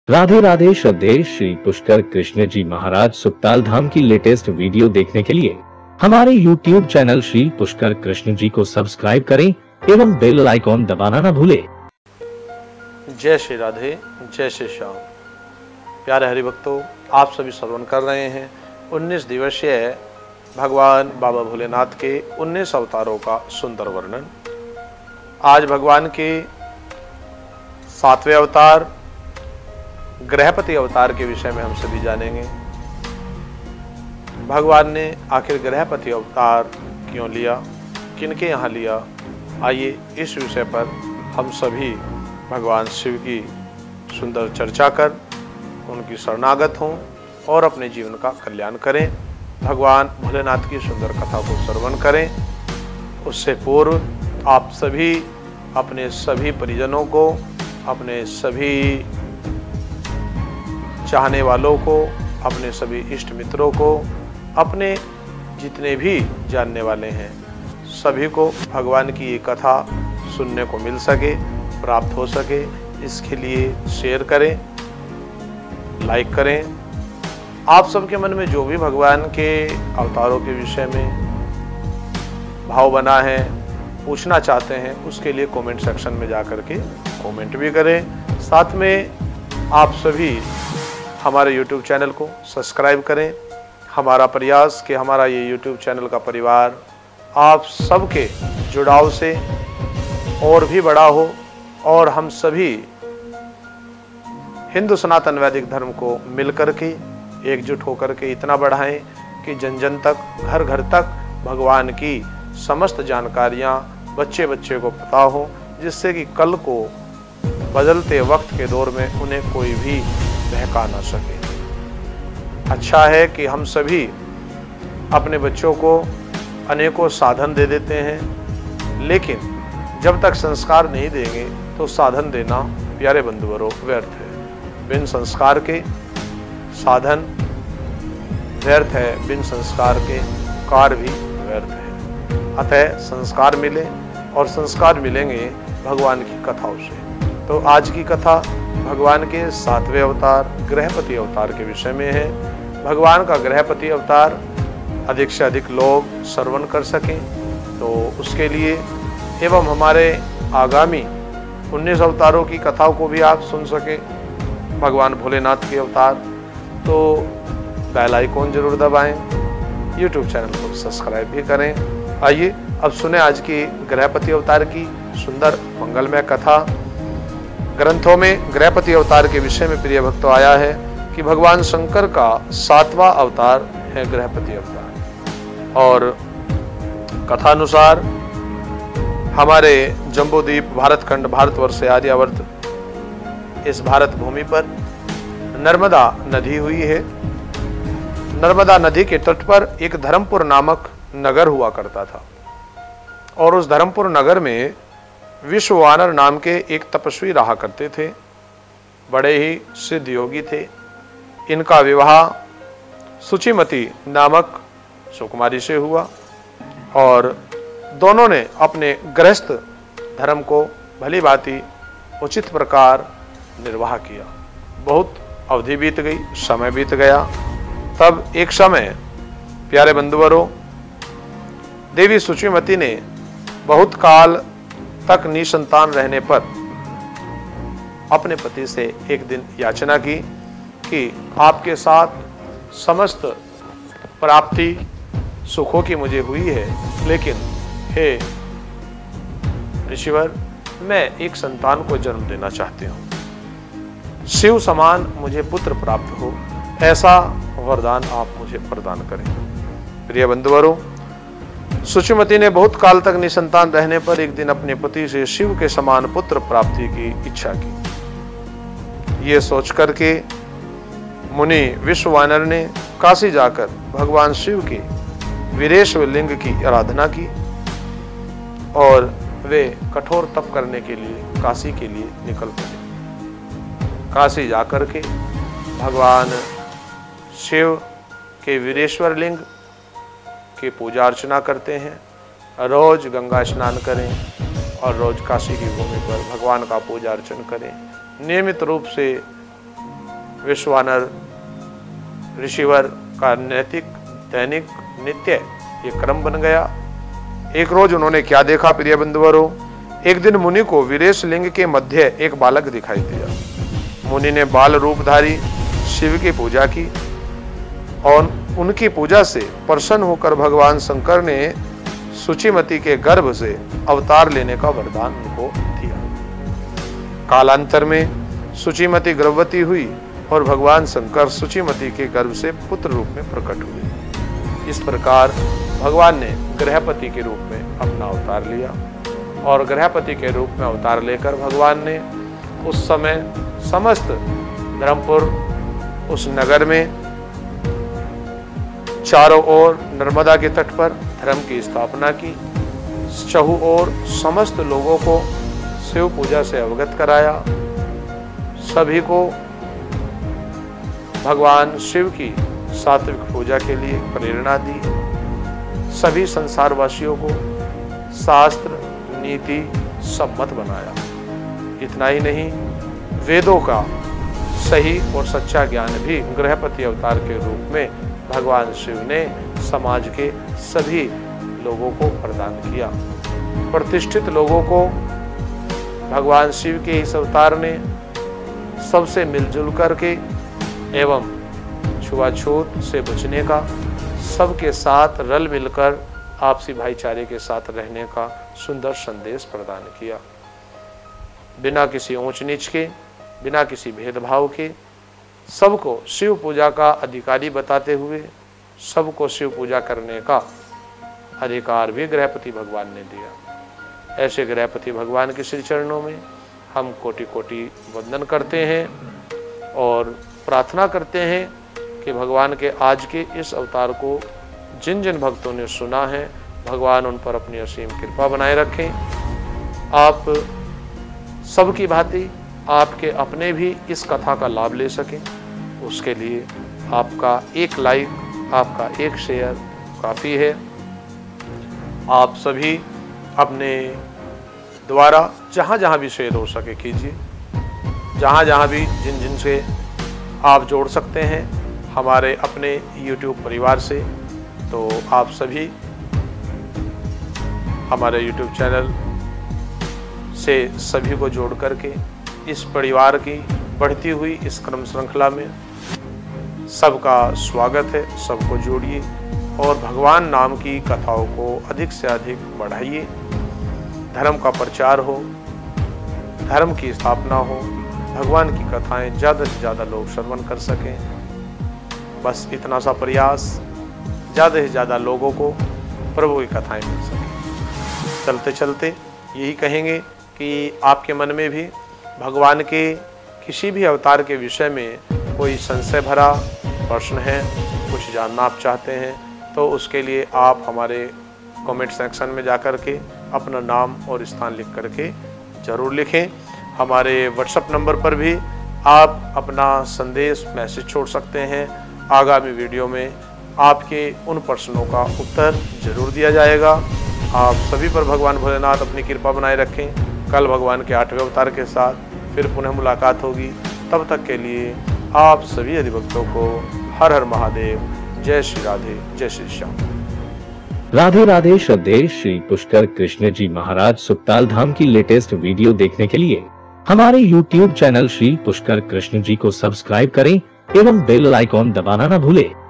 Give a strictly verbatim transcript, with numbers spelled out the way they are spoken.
राधे राधे। श्रद्धेय श्री पुष्कर कृष्ण जी महाराज सुकताल धाम की latest video देखने के लिए हमारे यूट्यूब चैनल श्री पुष्कर कृष्ण जी को सब्सक्राइब करें एवं बेल आइकॉन दबाना न भूलें। जय श्री राधे, जय श्री श्याम। प्यारे हरिभक्तों, आप सभी श्रवण कर रहे हैं उन्नीस दिवसीय भगवान बाबा भोलेनाथ के उन्नीस अवतारों का सुंदर वर्णन। आज भगवान के सातवें अवतार ग्रहपति अवतार के विषय में हम सभी जानेंगे। भगवान ने आखिर ग्रहपति अवतार क्यों लिया, किनके यहाँ लिया, आइए इस विषय पर हम सभी भगवान शिव की सुंदर चर्चा कर उनकी शरणागत हों और अपने जीवन का कल्याण करें। भगवान भोलेनाथ की सुंदर कथा को श्रवण करें। उससे पूर्व आप सभी अपने सभी परिजनों को, अपने सभी चाहने वालों को, अपने सभी इष्ट मित्रों को, अपने जितने भी जानने वाले हैं सभी को भगवान की ये कथा सुनने को मिल सके, प्राप्त हो सके, इसके लिए शेयर करें, लाइक करें। आप सबके मन में जो भी भगवान के अवतारों के विषय में भाव बना है, पूछना चाहते हैं, उसके लिए कमेंट सेक्शन में जाकर के कमेंट भी करें। साथ में आप सभी हमारे यूट्यूब चैनल को सब्सक्राइब करें। हमारा प्रयास कि हमारा ये यूट्यूब चैनल का परिवार आप सबके जुड़ाव से और भी बड़ा हो और हम सभी हिंदू सनातन वैदिक धर्म को मिलकर के एकजुट होकर के इतना बढ़ाएं कि जन जन तक, घर घर तक भगवान की समस्त जानकारियां बच्चे बच्चे को पता हो, जिससे कि कल को बदलते वक्त के दौर में उन्हें कोई भी बहका ना सके। अच्छा है कि हम सभी अपने बच्चों को अनेकों साधन दे देते हैं, लेकिन जब तक संस्कार नहीं देंगे तो साधन देना प्यारे बंधुवरों व्यर्थ है। बिन संस्कार के साधन व्यर्थ है, बिन संस्कार के कार्य भी व्यर्थ है। अतः संस्कार मिले और संस्कार मिलेंगे भगवान की कथाओं से। तो आज की कथा भगवान के सातवें अवतार ग्रहपति अवतार के विषय में है। भगवान का ग्रहपति अवतार अधिक से अधिक लोग श्रवण कर सकें, तो उसके लिए एवं हमारे आगामी उन्नीस अवतारों की कथाओं को भी आप सुन सकें, भगवान भोलेनाथ के अवतार, तो बेल आइकॉन जरूर दबाएं, यूट्यूब चैनल को सब्सक्राइब भी करें। आइए अब सुने आज की ग्रहपति अवतार की सुंदर मंगलमय कथा। ग्रंथों में ग्रहपति अवतार के विषय में प्रिय भक्तों आया है कि भगवान शंकर का सातवां अवतार है ग्रहपति अवतार। और कथानुसार हमारे जम्बूद्वीप भारतखंड भारतवर्ष आर्यावर्त इस भारत भूमि पर नर्मदा नदी हुई है। नर्मदा नदी के तट पर एक धर्मपुर नामक नगर हुआ करता था और उस धर्मपुर नगर में विश्ववानर नाम के एक तपस्वी रहा करते थे। बड़े ही सिद्ध योगी थे। इनका विवाह सुचिमती नामक सुकुमारी से हुआ और दोनों ने अपने गृहस्थ धर्म को भली भांति उचित प्रकार निर्वाह किया। बहुत अवधि बीत गई, समय बीत गया। तब एक समय प्यारे बंधुवरों, देवी सुचिमती ने बहुत काल तक निसंतान रहने पर अपने पति से एक दिन याचना की कि आपके साथ समस्त प्राप्ति सुखों की मुझे हुई है, लेकिन हे ऋषिवर, मैं एक संतान को जन्म देना चाहती हूँ। शिव समान मुझे पुत्र प्राप्त हो, ऐसा वरदान आप मुझे प्रदान करें। प्रिय बंधुवरों, सुचिमती ने बहुत काल तक निसंतान रहने पर एक दिन अपने पति से शिव के समान पुत्र प्राप्ति की इच्छा की। ये सोच करके मुनि विश्ववानर ने काशी जाकर भगवान शिव के वीरेश्वर लिंग की आराधना की और वे कठोर तप करने के लिए काशी के लिए निकल पड़े। काशी जाकर के भगवान शिव के वीरेश्वर लिंग की पूजा अर्चना करते हैं। रोज गंगा स्नान करें और रोज काशी की भूमि पर भगवान का पूजा अर्चन करें। नियमित रूप से विश्वानर ऋषिवर का नैतिक दैनिक नित्य ये क्रम बन गया। एक रोज उन्होंने क्या देखा प्रिय बंधुवरों, एक दिन मुनि को वीरेश लिंग के मध्य एक बालक दिखाई दिया। मुनि ने बाल रूपधारी शिव की पूजा की और उनकी पूजा से प्रसन्न होकर भगवान शंकर ने सुचिमती के गर्भ से अवतार लेने का वरदान उनको दिया। कालांतर में सुचिमती गर्भवती हुई और भगवान शंकर सुचिमती के गर्भ से पुत्र रूप में प्रकट हुए। इस प्रकार भगवान ने गृहपति के रूप में अपना अवतार लिया और गृहपति के रूप में अवतार लेकर भगवान ने उस समय समस्त धर्मपुर उस नगर में चारों ओर नर्मदा के तट पर धर्म की स्थापना की। चहु ओर समस्त लोगों को शिव पूजा से अवगत कराया। सभी को भगवान शिव की सात्विक पूजा के लिए प्रेरणा दी। सभी संसारवासियों को शास्त्र नीति सम्मत बनाया। इतना ही नहीं, वेदों का सही और सच्चा ज्ञान भी गृहपति अवतार के रूप में भगवान शिव ने समाज के सभी लोगों को प्रदान किया। प्रतिष्ठित लोगों को भगवान शिव के इस अवतार ने सबसे मिलजुल करके एवं छुआछूत से बचने का, सबके साथ रल मिलकर आपसी भाईचारे के साथ रहने का सुंदर संदेश प्रदान किया। बिना किसी ऊंच नीच के, बिना किसी भेदभाव के सबको शिव पूजा का अधिकारी बताते हुए सबको शिव पूजा करने का अधिकार भी गृहपति भगवान ने दिया। ऐसे गृहपति भगवान के श्री चरणों में हम कोटि कोटि वंदन करते हैं और प्रार्थना करते हैं कि भगवान के आज के इस अवतार को जिन जिन भक्तों ने सुना है, भगवान उन पर अपनी असीम कृपा बनाए रखें। आप सबकी भांति आपके अपने भी इस कथा का लाभ ले सकें, उसके लिए आपका एक लाइक, आपका एक शेयर काफ़ी है। आप सभी अपने द्वारा जहाँ जहाँ भी शेयर हो सके कीजिए, जहाँ जहाँ भी जिन जिन से आप जोड़ सकते हैं हमारे अपने यूट्यूब परिवार से, तो आप सभी हमारे यूट्यूब चैनल से सभी को जोड़ करके इस परिवार की बढ़ती हुई इस क्रम श्रृंखला में सबका स्वागत है। सबको जोड़िए और भगवान नाम की कथाओं को अधिक से अधिक बढ़ाइए। धर्म का प्रचार हो, धर्म की स्थापना हो, भगवान की कथाएं ज़्यादा से ज़्यादा लोग श्रवण कर सकें। बस इतना सा प्रयास, ज़्यादा से ज़्यादा लोगों को प्रभु की कथाएं मिल सकें। चलते चलते यही कहेंगे कि आपके मन में भी भगवान के किसी भी अवतार के विषय में कोई संशय भरा प्रश्न है, कुछ जानना आप चाहते हैं, तो उसके लिए आप हमारे कमेंट सेक्शन में जाकर के अपना नाम और स्थान लिख करके ज़रूर लिखें। हमारे व्हाट्सएप नंबर पर भी आप अपना संदेश मैसेज छोड़ सकते हैं। आगामी वीडियो में आपके उन प्रश्नों का उत्तर जरूर दिया जाएगा। आप सभी पर भगवान भोलेनाथ अपनी कृपा बनाए रखें। कल भगवान के आठवें अवतार के साथ फिर पुनः मुलाकात होगी। तब तक के लिए आप सभी अधिभक्तों को हर हर महादेव, जय श्री राधे, जय श्री श्याम। राधे राधे। श्रद्धेय श्री पुष्कर कृष्ण जी महाराज सुकताल धाम की लेटेस्ट वीडियो देखने के लिए हमारे यूट्यूब चैनल श्री पुष्कर कृष्ण जी को सब्सक्राइब करें एवं बेल आइकॉन दबाना न भूलें।